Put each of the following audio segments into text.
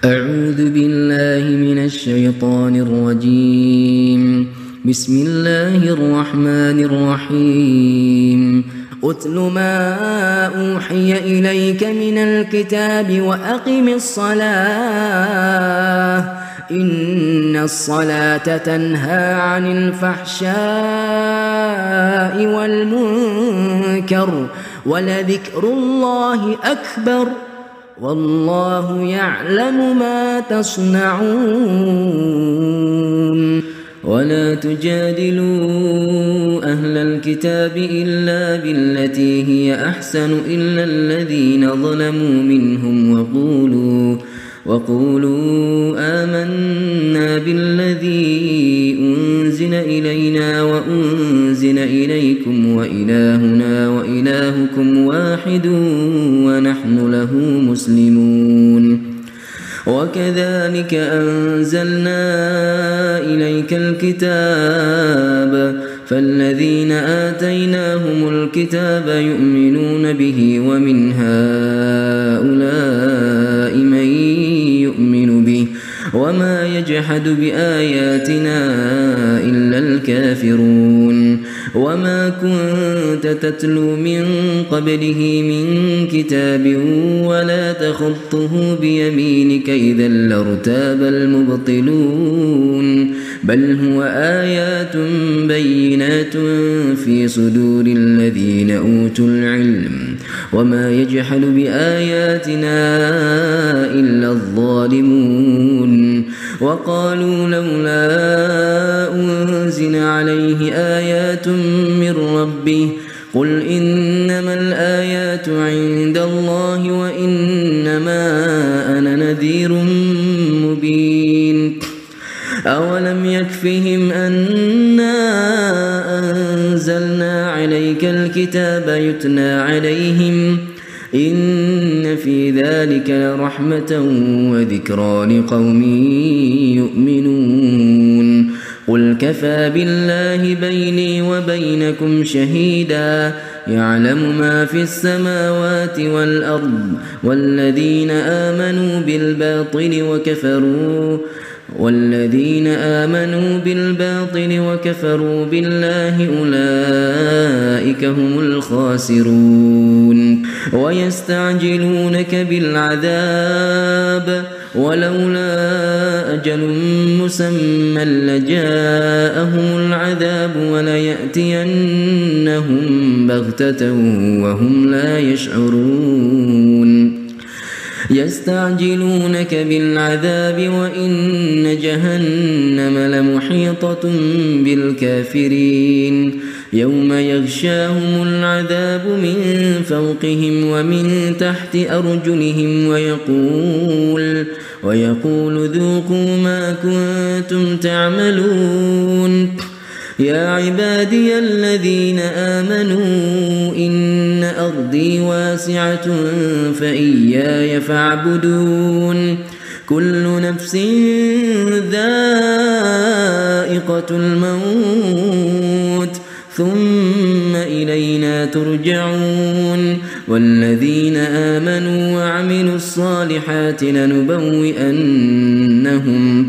أعوذ بالله من الشيطان الرجيم. بسم الله الرحمن الرحيم. أتل ما أوحي إليك من الكتاب وأقم الصلاة إن الصلاة تنهى عن الفحشاء والمنكر ولذكر الله أكبر والله يعلم ما تصنعون. ولا تجادلوا أهل الكتاب إلا بالتي هي أحسن إلا الذين ظلموا منهم وقولوا آمنا بالذي أنزل إلينا وأنزل إليكم وإلهنا وإلهكم واحد ونحن له مسلمون. وكذلك أنزلنا إليك الكتاب فالذين آتيناهم الكتاب يؤمنون به ومن هؤلاء من يؤمن به وما يجحد بآياتنا إلا الكافرون. وما كنت تتلو من قبله من كتاب ولا تخطه بيمينك إذا لارتاب المبطلون بل هو آيات بينات في صدور الذين أوتوا العلم وما يجحد بآياتنا إلا الظالمون. وقالوا لولا أنزل عليه آيات من ربه قل إنما الآيات عند الله وإنما أنا نذير مبين. أولم يكفهم أنا أنزلنا عليك الكتاب يتلى عليهم إن في ذلك لرحمة وذكرى لقوم يؤمنون. قل كفى بالله بيني وبينكم شهيدا يعلم ما في السماوات والأرض والذين آمنوا بالباطل وكفروا بالله أولئك هم الخاسرون. ويستعجلونك بالعذاب ولولا أجل مسمى لجاءهم العذاب وليأتينهم بغتة وهم لا يشعرون. يستعجلونك بالعذاب وإن جهنم لمحيطة بالكافرين يوم يغشاهم العذاب من فوقهم ومن تحت أرجلهم ويقول ذوقوا ما كنتم تعملون. يا عبادي الذين آمنوا إن أرضي واسعة فإياي فاعبدون. كل نفس ذائقة الموت ثم إلينا ترجعون. والذين آمنوا وعملوا الصالحات لنبوئنهم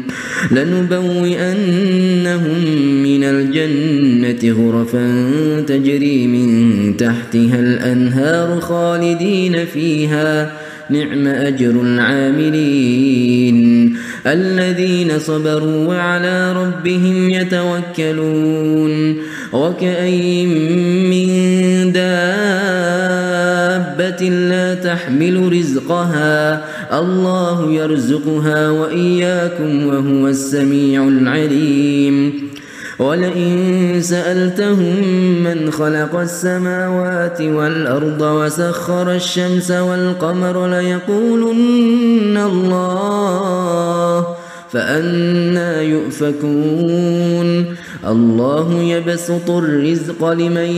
من الجنة غرفا تجري من تحتها الأنهار خالدين فيها نعم أجر العاملين الذين صبروا وعلى ربهم يتوكلون. وكأين من دابة لا تحمل رزقها الله يرزقها وإياكم وهو السميع العليم. ولئن سألتهم من خلق السماوات والأرض وسخر الشمس والقمر ليقولن الله فأنى يؤفكون. الله يبسط الرزق لمن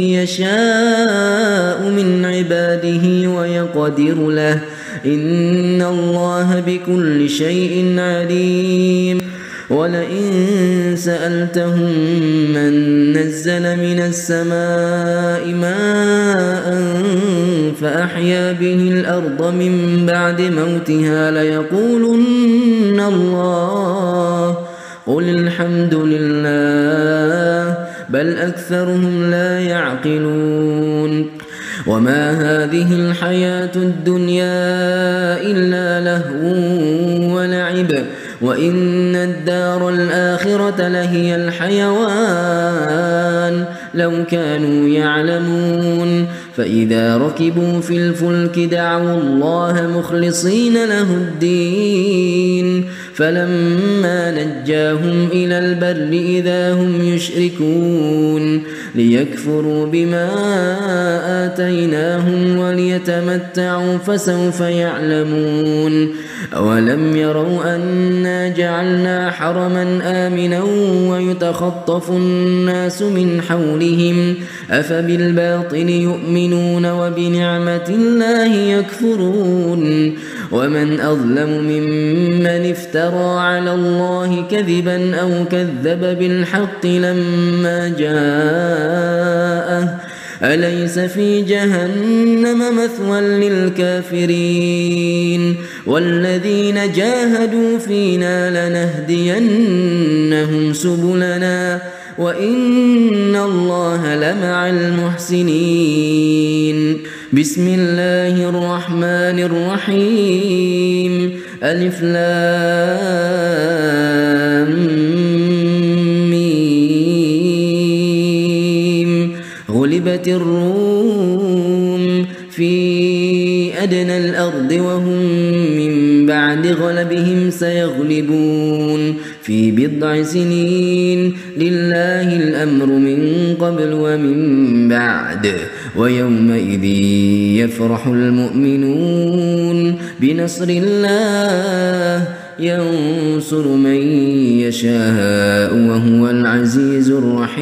يشاء من عباده ويقدر له إن الله بكل شيء عليم. ولئن سألتهم من نزل من السماء ماء فأحيا به الأرض من بعد موتها ليقولن الله قل الحمد لله بل أكثرهم لا يعقلون وما هذه الحياة الدنيا إلا لهو ولعب وإن الدار الآخرة لهي الحيوان لو كانوا يعلمون فإذا ركبوا في الفلك دعوا الله مخلصين له الدين فلما نجاهم إلى البر إذا هم يشركون ليكفروا بما آتيناهم وليتمتعوا فسوف يعلمون أولم يروا أنا جعلنا حرما آمنا ويتخطف الناس من حولهم أفبالباطل يؤمنون وبنعمة الله يكفرون ومن أظلم ممن افترى على الله كذبا أو كذب بالحق لما جاءه أليس في جهنم مثوى للكافرين والذين جاهدوا فينا لنهدينهم سبلنا وإن الله لمع المحسنين بسم الله الرحمن الرحيم ألف لام ميم غلبت الروم في أدنى الأرض وهم من بعد غلبهم سيغلبون في بضع سنين لله الأمر من قبل ومن بعد ويومئذ يفرح المؤمنون بنصر الله ينصر من يشاء وهو العزيز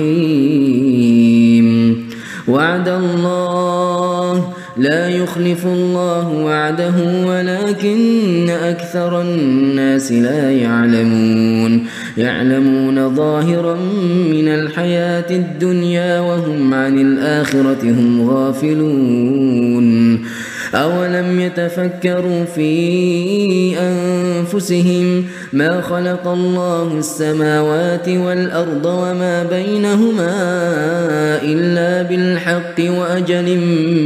الرحيم وعد الله لا يخلف الله وعده ولكن أكثر الناس لا يعلمون ظاهرا من الحياة الدنيا وهم عن الآخرة هم غافلون أولم يتفكروا في أنفسهم ما خلق الله السماوات والأرض وما بينهما إلا بالحق وأجل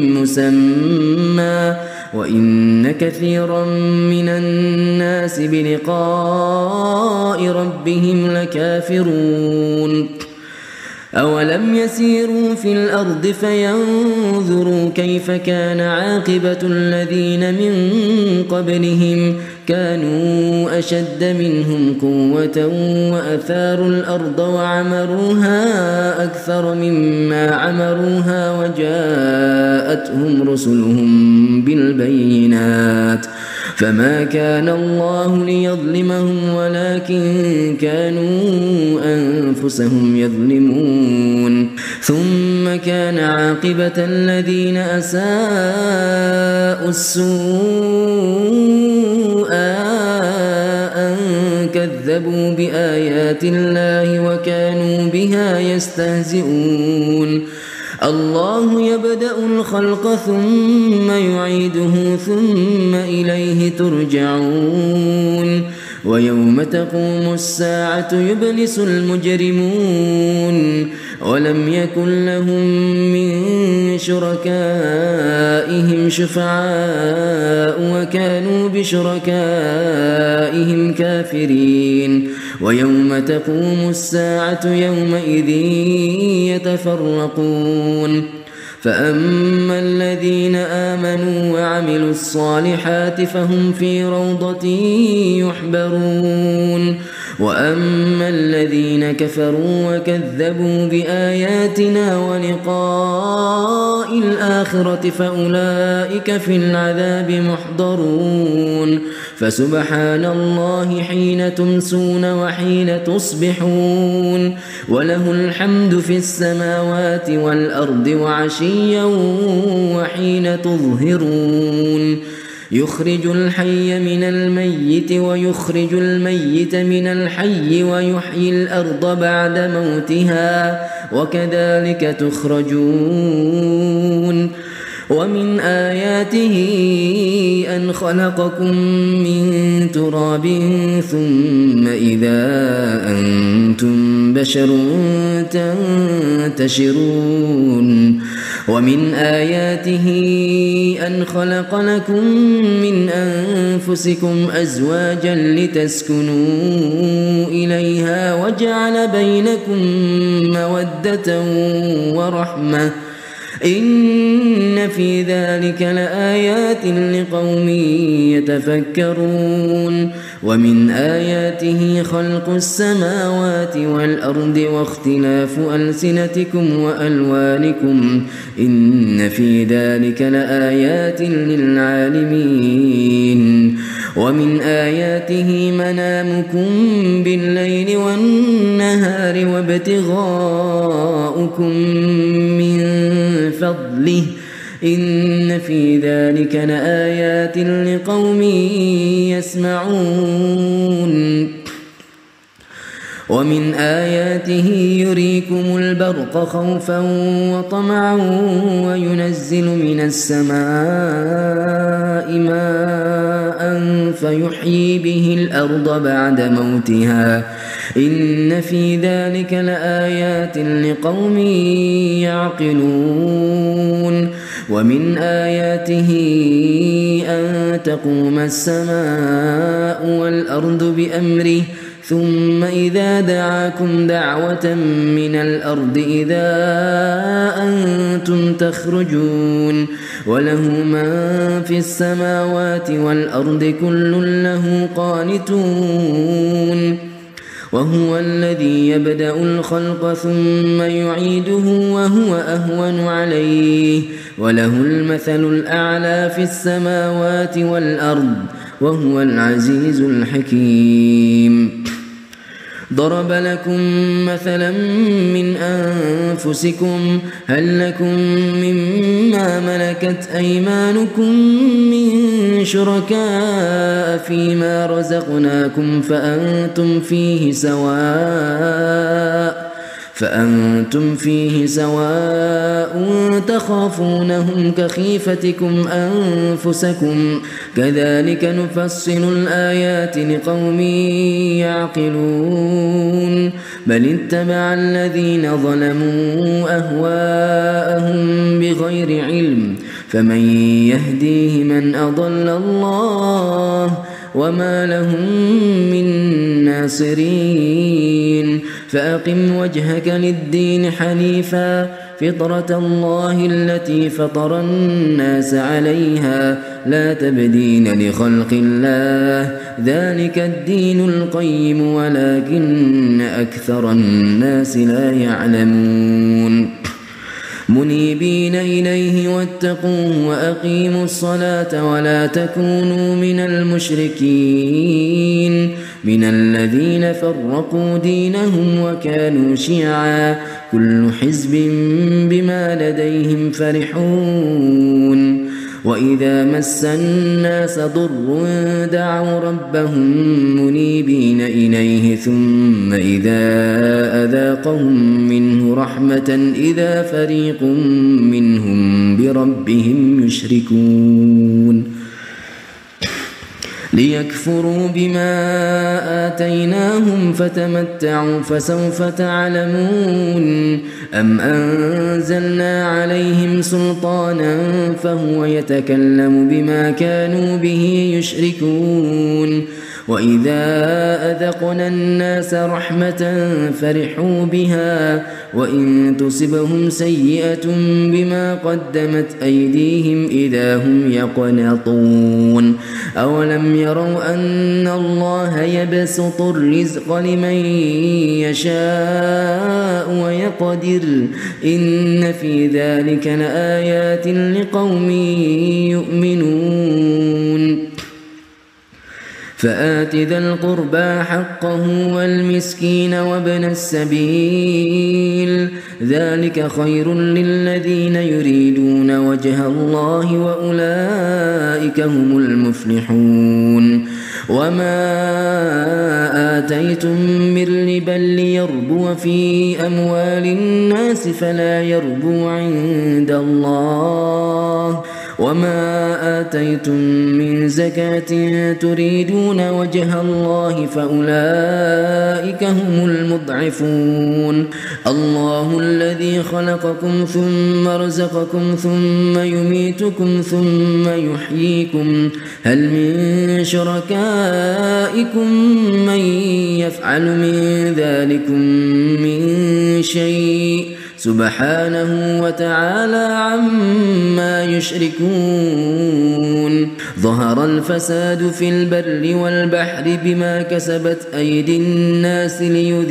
مسمى وإن كثيرا من الناس بلقاء ربهم لكافرون أولم يسيروا في الأرض فينظروا كيف كان عاقبة الذين من قبلهم كانوا أشد منهم قوة وأثاروا الأرض وعمروها أكثر مما عمروها وجاءتهم رسلهم بالبينات فما كان الله ليظلمهم ولكن كانوا أنفسهم يظلمون ثم كان عاقبة الذين أساءوا السوء أن كذبوا بآيات الله وكانوا بها يستهزئون الله يبدأ الخلق ثم يعيده ثم إليه ترجعون ويوم تقوم الساعة يبلس المجرمون ولم يكن لهم من شركائهم شفعاء وكانوا بشركائهم كافرين ويوم تقوم الساعة يومئذ يتفرقون فأما الذين آمنوا وعملوا الصالحات فهم في روضة يحبرون وأما الذين كفروا وكذبوا بآياتنا ولقاء الآخرة فأولئك في العذاب محضرون فسبحان الله حين تمسون وحين تصبحون وله الحمد في السماوات والأرض وعشيا وحين تظهرون يخرج الحي من الميت ويخرج الميت من الحي ويحيي الأرض بعد موتها وكذلك تخرجون ومن آياته أن خلقكم من تراب ثم إذا أنتم بشر تنتشرون ومن آياته أن خلق لكم من أنفسكم أزواجا لتسكنوا إليها وجعل بينكم مودة ورحمة إن في ذلك لآيات لقوم يتفكرون ومن آياته خلق السماوات والأرض واختلاف ألسنتكم وألوانكم إن في ذلك لآيات للعالمين ومن آياته منامكم بالليل والنهار وابتغاؤكم من فضله إن في ذلك لآيات لقوم يسمعون ومن آياته يريكم البرق خوفا وطمعا وينزل من السماء ماء فيحيي به الأرض بعد موتها إن في ذلك لآيات لقوم يعقلون ومن آياته أن تقوم السماء والأرض بأمره ثم إذا دعاكم دعوة من الأرض إذا أنتم تخرجون وله من في السماوات والأرض كل له قانتون وهو الذي يبدأ الخلق ثم يعيده وهو أهون عليه وله المثل الأعلى في السماوات والأرض وهو العزيز الحكيم ضرب لكم مثلا من أنفسكم هل لكم مما ملكت أيمانكم من شركاء فيما رزقناكم فأنتم فيه سواء تخافونهم كخيفتكم أنفسكم كذلك نفصل الآيات لقوم يعقلون بل اتبع الذين ظلموا أهواءهم بغير علم فمن يهديه من أضل الله وما لهم من ناصرين فأقم وجهك للدين حنيفا فطرة الله التي فطر الناس عليها لا تبدين لخلق الله ذلك الدين القيم ولكن أكثر الناس لا يعلمون منيبين إليه واتقوه وأقيموا الصلاة ولا تكونوا من المشركين من الذين فرقوا دينهم وكانوا شيعا كل حزب بما لديهم فرحون وإذا مس الناس ضر دعوا ربهم منيبين إليه ثم إذا أذاقهم منه رحمة إذا فريق منهم بربهم يشركون ليكفروا بما آتيناهم فتمتعوا فسوف تعلمون أم أنزلنا عليهم سلطانا فهو يتكلم بما كانوا به يشركون وإذا أذقنا الناس رحمة فرحوا بها وإن تصبهم سيئة بما قدمت أيديهم إذا هم يقنطون أولم يروا أن الله يبسط الرزق لمن يشاء ويقدر إن في ذلك لآيات لقوم يؤمنون فآت ذا القربى حقه والمسكين وابن السبيل ذلك خير للذين يريدون وجه الله وأولئك هم المفلحون وما آتيتم من ربا ليربو في أموال الناس فلا يربو عند الله وما آتيتم من زكاة تريدون وجه الله فأولئك هم المضعفون الله الذي خلقكم ثم رزقكم ثم يميتكم ثم يحييكم هل من شركائكم من يفعل من ذلكم من شيء سبحانه وتعالى عما يشركون ظهر الفساد في البر والبحر بما كسبت أيدي الناس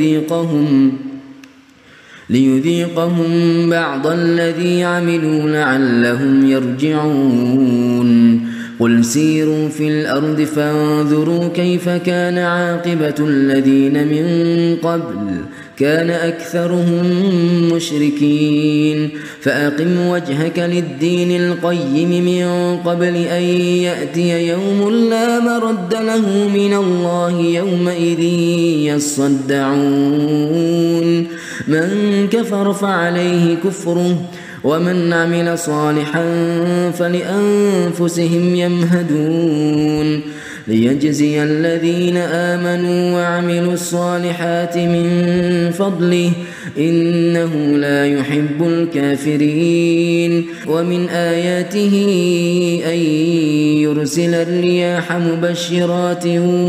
ليذيقهم بعض الذي عملوا لعلهم يرجعون قل سيروا في الأرض فانظروا كيف كان عاقبة الذين من قبل كان أكثرهم مشركين فأقم وجهك للدين القيم من قبل أن يأتي يوم لا مرد له من الله يومئذ يصدعون من كفر فعليه كفره ومن عمل صالحا فلأنفسهم يمهدون ليجزي الذين آمنوا وعملوا الصالحات من فضله إنه لا يحب الكافرين ومن آياته أن يرسل الرياح مبشرات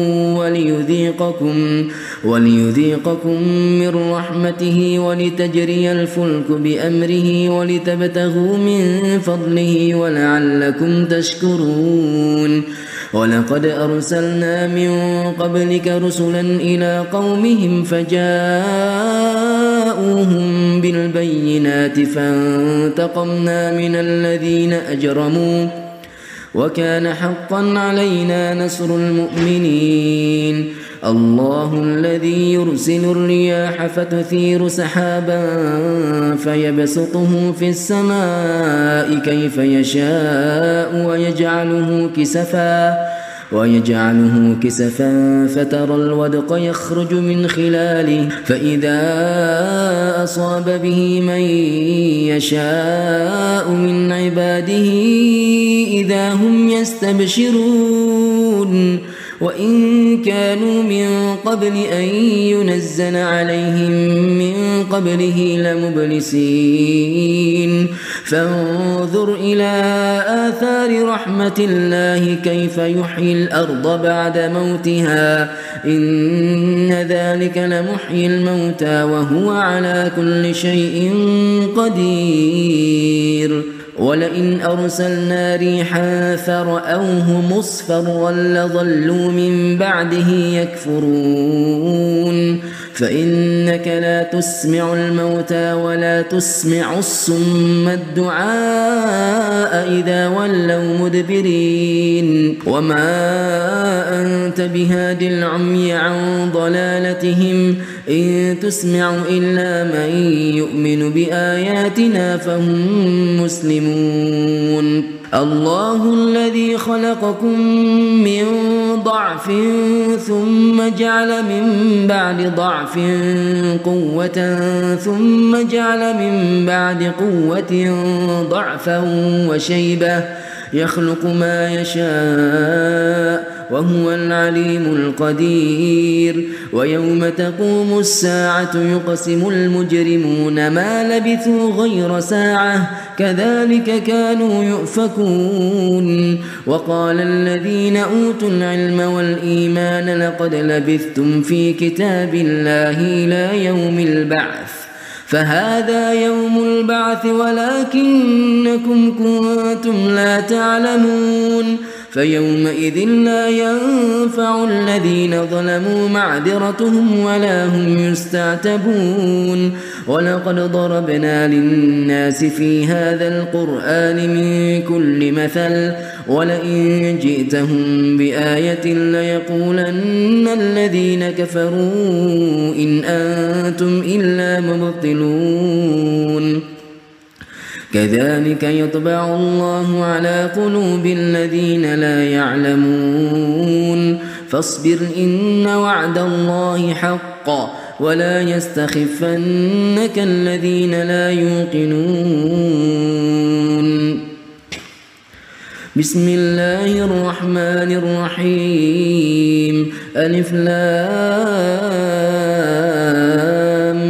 وليذيقكم من رحمته ولتجري الفلك بأمره ولتبتغوا من فضله ولعلكم تشكرون ولقد أرسلنا من قبلك رسلا إلى قومهم فجاءوهم بالبينات فانتقمنا من الذين أجرموا وكان حقا علينا نصر المؤمنين الله الذي يرسل الرياح فتثير سحابا فيبسطه في السماء كيف يشاء ويجعله كسفا فترى الودق يخرج من خلاله فإذا أصاب به من يشاء من عباده إذا هم يستبشرون وإن كانوا من قبل أن ينزل عليهم من قبله لمبلسين فانظر إلى آثار رحمة الله كيف يحيي الأرض بعد موتها إن ذلك لمحيي الموتى وهو على كل شيء قدير ولئن أرسلنا ريحا فرأوه مصفرا لظلوا من بعده يكفرون فإنك لا تسمع الموتى ولا تسمع الصم الدعاء إذا ولوا مدبرين وما أنت بهاد العمي عن ضلالتهم إن تسمع إلا من يؤمن بآياتنا فهم مسلمون الله الذي خلقكم من ضعف ثم جعل من بعد ضعف قوة ثم جعل من بعد قوة ضعفا وشيبة يخلق ما يشاء وهو العليم القدير ويوم تقوم الساعة يقسم المجرمون ما لبثوا غير ساعة كذلك كانوا يؤفكون وقال الذين أوتوا العلم والإيمان لقد لبثتم في كتاب الله إلى يوم البعث فهذا يوم البعث ولكنكم كنتم لا تعلمون فيومئذ لا ينفع الذين ظلموا معذرتهم ولا هم يستعتبون ولقد ضربنا للناس في هذا القرآن من كل مثل ولئن جئتهم بآية ليقولن الذين كفروا إن أنتم إلا مبطلون كذلك يطبع الله على قلوب الذين لا يعلمون فاصبر إن وعد الله حق ولا يستخفنك الذين لا يوقنون. بسم الله الرحمن الرحيم. ألف لام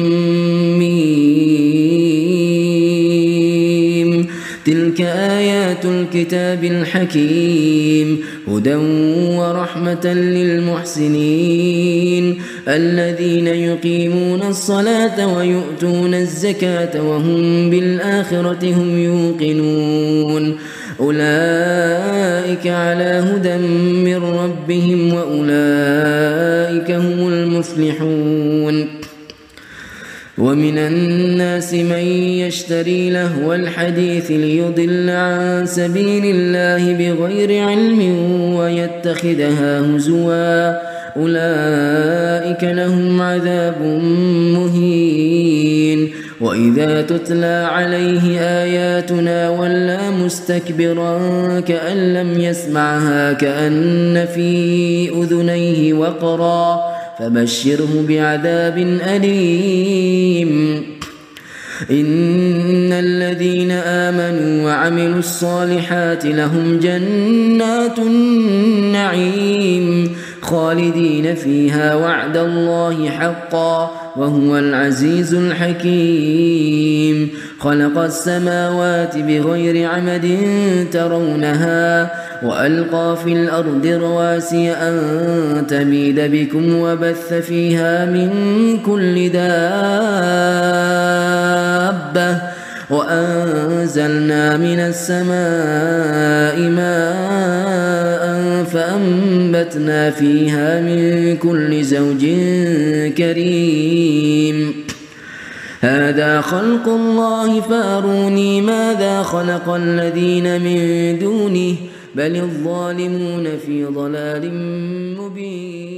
ميم. تلك آيات الكتاب الحكيم هدى ورحمة للمحسنين الذين يقيمون الصلاة ويؤتون الزكاة وهم بالآخرة هم يوقنون. أولئك على هدى من ربهم وأولئك هم المفلحون. ومن الناس من يشتري لهو الحديث ليضل عن سبيل الله بغير علم ويتخذها هزوا أولئك لهم عذاب مهين. وإذا تتلى عليه آياتنا ولى مستكبرا كأن لم يسمعها كأن في أذنيه وقرا فبشره بعذاب أليم. إن الذين آمنوا وعملوا الصالحات لهم جنات النعيم خالدين فيها وعد الله حقا وهو العزيز الحكيم. خلق السماوات بغير عمد ترونها وألقى في الأرض رواسي أن تميد بكم وبث فيها من كل دابة وأنزلنا من السماء ماء فأنبتنا فيها من كل زوج كريم. هذا خلق الله فأروني ماذا خلق الذين من دونه بل الظالمون في ضلال مبين.